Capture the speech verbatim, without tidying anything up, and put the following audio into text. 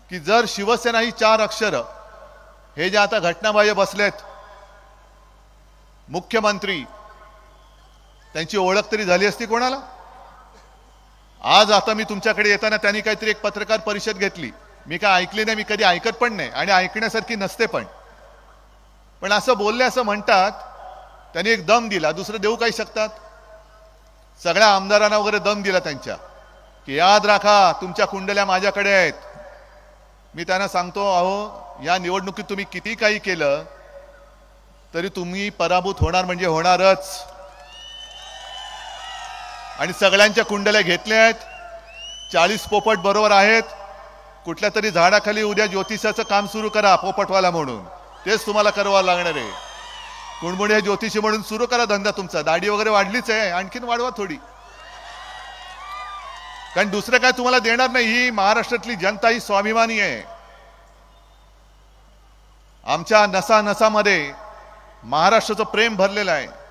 की जर शिवसेना ही चार अक्षर हे जे आता घटनाबाह्य बसलेत, मुख्यमंत्री, त्यांची ओळख तरी झाली असती कोणाला? आज आता मी तुमच्याकडे येताना त्यांनी काहीतरी एक पत्रकार परिषद घेतली, मी काय ऐकली नाही, मी कधी ऐकत पण नाही आणि ऐकण्यासारखी नसते पण पण असं बोलले असं म्हणतात, त्यांनी एक दम दिला, दुसरं देऊ काही शकतात? सगळ्या आमदारांना वगैरे दम दिला त्यांच्या की याद राखा तुमच्या कुंडल्या माझ्याकडे आहेत. मी त्यांना सांगतो, अहो या निवडणुकीत तुम्ही किती काही केलं तरी तुम्ही पराभूत होणार म्हणजे होणारच. आणि सगळ्यांच्या कुंडल्या घेतल्या आहेत, चाळीस पोपट बरोबर आहेत. कुठल्या तरी झाडाखाली उद्या ज्योतिषाचं काम सुरू करा पोपटवाला म्हणून, तेच तुम्हाला करावं लागणार आहे. कुणबुणे ज्योतिषी म्हणून सुरू करा धंदा तुमचा. दाढी वगैरे वाढलीच आहे, आणखीन वाढवा थोडी, कारण दुसरं काय तुम्हाला देणार नाही. ही महाराष्ट्रातली जनता ही स्वाभिमानी आहे. आमच्या नसा नसामध्ये महाराष्ट्राचं प्रेम भरलेलं आहे.